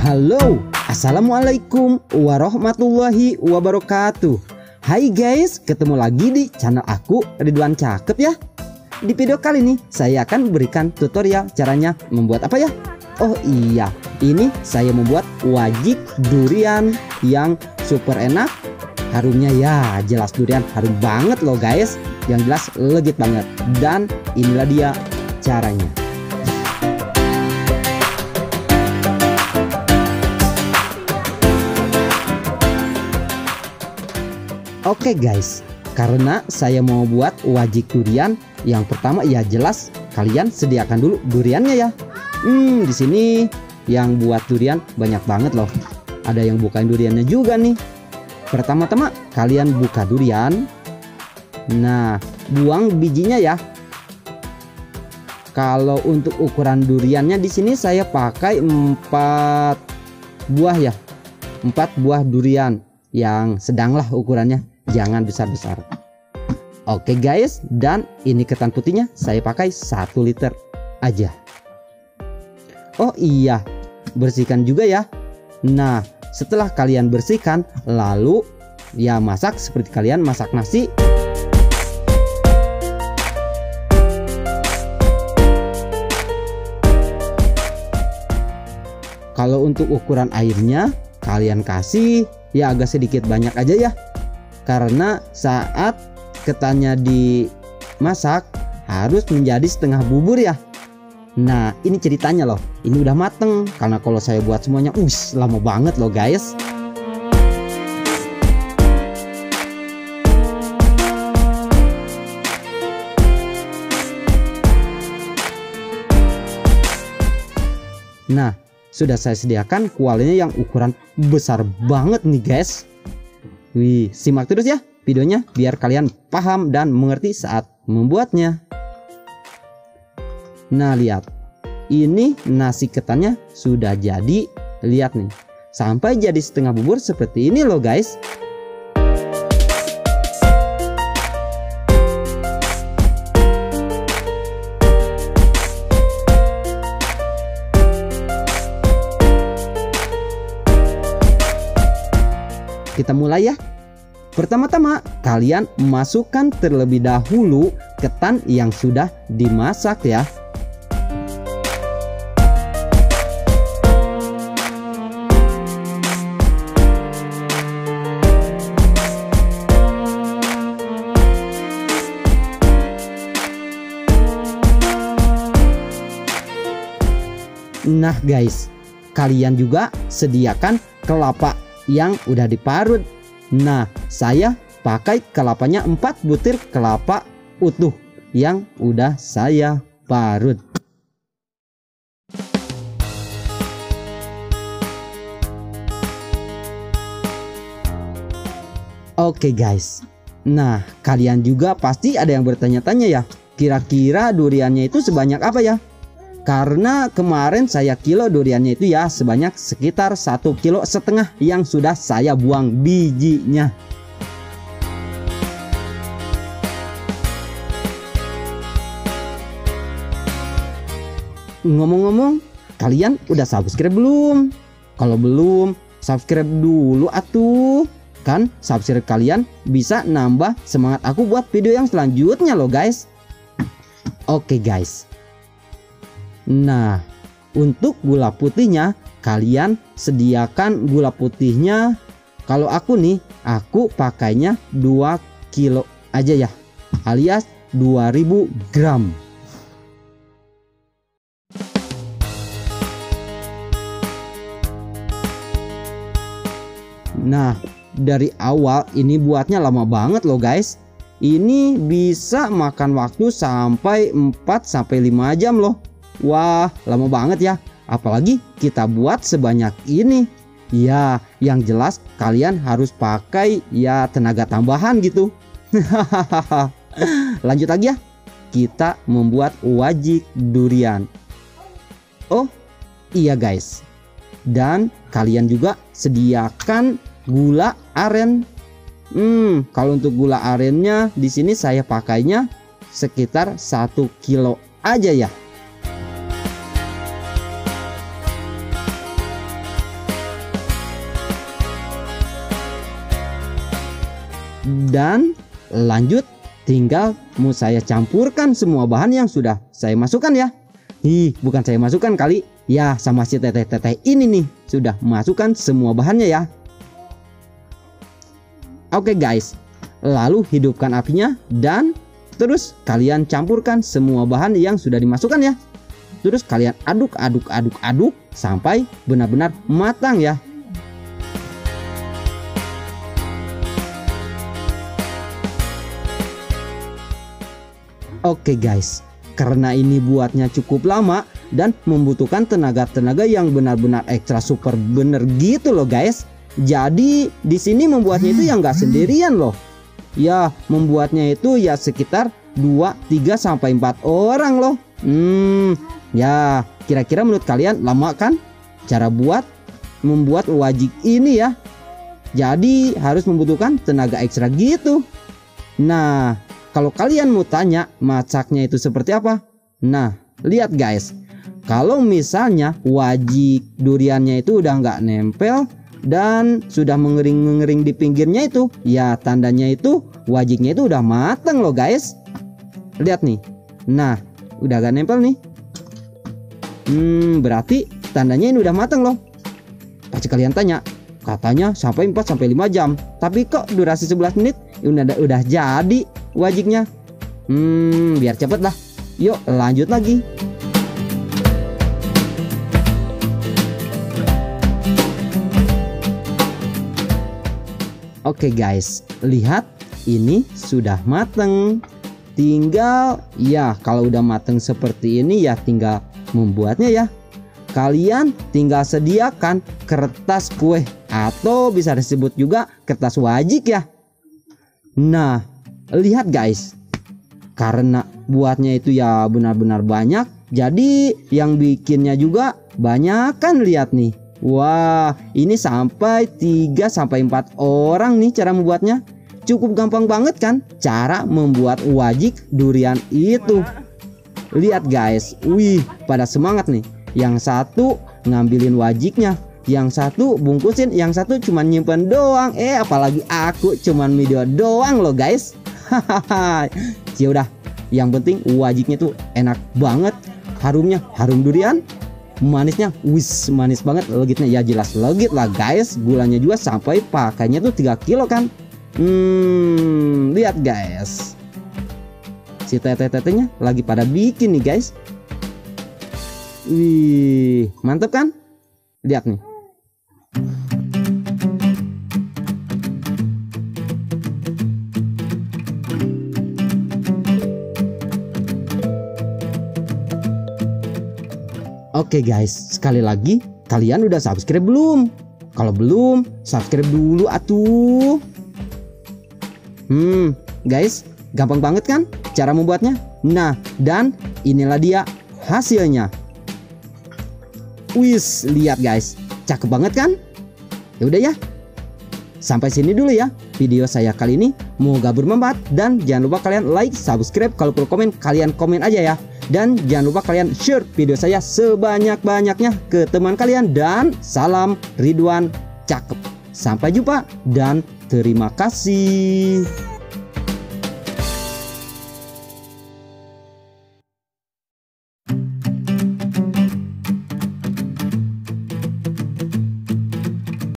Halo, assalamualaikum warahmatullahi wabarakatuh. Hai guys, ketemu lagi di channel aku Ridwan Cakep ya. Di video kali ini saya akan berikan tutorial caranya membuat apa ya? Oh iya, ini saya membuat wajik durian yang super enak. Harumnya ya jelas durian harum banget loh guys. Yang jelas legit banget. Dan inilah dia caranya. Oke guys, karena saya mau buat wajik durian, yang pertama ya jelas kalian sediakan dulu duriannya ya. Di sini yang buat durian banyak banget loh. Ada yang bukain duriannya juga nih. Pertama-tama kalian buka durian. Nah, buang bijinya ya. Kalau untuk ukuran duriannya di sini saya pakai 4 buah ya. 4 buah durian yang sedang lah ukurannya. Jangan besar-besar. Oke guys, dan ini ketan putihnya saya pakai 1 liter aja. Oh iya, bersihkan juga ya. Nah, setelah kalian bersihkan, lalu ya masak seperti kalian masak nasi. Kalau untuk ukuran airnya kalian kasih ya agak sedikit banyak aja ya. Karena saat ketannya dimasak harus menjadi setengah bubur ya. Nah ini ceritanya loh, ini udah mateng. Karena kalau saya buat semuanya lama banget loh guys. Nah sudah saya sediakan kualinya yang ukuran besar banget nih guys. Wih, simak terus ya videonya biar kalian paham dan mengerti saat membuatnya. Nah lihat, ini nasi ketannya sudah jadi. Lihat nih, sampai jadi setengah bubur seperti ini loh guys. Kita mulai ya. Pertama-tama kalian masukkan terlebih dahulu ketan yang sudah dimasak ya. Nah guys, kalian juga sediakan kelapa yang udah diparut. Nah saya pakai kelapanya 4 butir kelapa utuh yang udah saya parut. Oke guys, nah kalian juga pasti ada yang bertanya-tanya ya, kira-kira duriannya itu sebanyak apa ya? Karena kemarin saya kilo duriannya itu ya sebanyak sekitar 1,5 kilo yang sudah saya buang bijinya. Ngomong-ngomong, kalian udah subscribe belum? Kalau belum, subscribe dulu atuh. Kan subscribe kalian bisa nambah semangat aku buat video yang selanjutnya loh guys. Oke guys. Nah, untuk gula putihnya kalian sediakan gula putihnya. Kalau aku nih, aku pakainya 2 kilo aja ya, alias 2000 gram. Nah, dari awal ini buatnya lama banget loh guys. Ini bisa makan waktu sampai 4-5 jam loh. Wah, lama banget ya. Apalagi kita buat sebanyak ini. Ya, yang jelas kalian harus pakai ya tenaga tambahan gitu. Lanjut lagi ya. Kita membuat wajik durian. Oh, iya guys. Dan kalian juga sediakan gula aren. Kalau untuk gula arennya di sini saya pakainya sekitar 1 kilo aja ya. Dan lanjut, tinggal mau saya campurkan semua bahan yang sudah saya masukkan ya. Bukan saya masukkan kali. Ya, sama si teteh-teteh ini nih sudah masukkan semua bahannya ya. Oke guys, lalu hidupkan apinya dan terus kalian campurkan semua bahan yang sudah dimasukkan ya. Terus kalian aduk sampai benar-benar matang ya. Oke guys, karena ini buatnya cukup lama dan membutuhkan tenaga yang benar-benar ekstra super bener gitu loh guys. Jadi di sini membuatnya itu yang nggak sendirian loh. Ya, membuatnya itu ya sekitar 2, 3 sampai 4 orang loh. Ya, kira-kira menurut kalian lama kan cara membuat wajik ini ya? Jadi harus membutuhkan tenaga ekstra gitu. Nah, kalau kalian mau tanya masaknya itu seperti apa? Nah, lihat guys. Kalau misalnya wajik duriannya itu udah nggak nempel dan sudah mengering di pinggirnya itu, ya tandanya itu wajiknya itu udah mateng loh guys. Lihat nih. Nah, udah gak nempel nih. Berarti tandanya ini udah mateng loh. Pasti kalian tanya, katanya sampai 4 sampai 5 jam. Tapi kok durasi 11 menit udah jadi wajiknya. Biar cepet lah. Yuk lanjut lagi. Oke guys, lihat ini sudah mateng. Tinggal ya, kalau udah mateng seperti ini ya tinggal membuatnya ya. Kalian tinggal sediakan kertas kue atau bisa disebut juga kertas wajik ya. Nah, lihat guys. Karena buatnya itu ya benar-benar banyak, jadi yang bikinnya juga banyak kan, lihat nih. Wah, ini sampai 3 sampai 4 orang nih cara membuatnya. Cukup gampang banget kan cara membuat wajik durian itu. Lihat guys, wih, pada semangat nih. Yang satu ngambilin wajiknya, yang satu bungkusin, yang satu cuman nyimpen doang. Apalagi aku cuman video doang loh guys. Hahaha. Ya udah, yang penting wajiknya tuh enak banget. Harumnya harum durian. Manisnya wis manis banget. Legitnya ya jelas legit lah guys. Gulanya juga sampai pakainya tuh 3 kilo kan. Lihat guys, si teteh-tetehnya lagi pada bikin nih guys. Wih, mantep kan? Lihat nih. Oke guys, sekali lagi, kalian udah subscribe belum? Kalau belum, subscribe dulu atuh. Guys, gampang banget kan cara membuatnya? Nah, dan inilah dia hasilnya. Wis, lihat guys, cakep banget kan? Ya udah ya, sampai sini dulu ya video saya kali ini. Moga bermanfaat dan jangan lupa kalian like, subscribe, kalau perlu komen kalian komen aja ya. Dan jangan lupa kalian share video saya sebanyak-banyaknya ke teman kalian. Dan salam Ridwan cakep. Sampai jumpa dan terima kasih.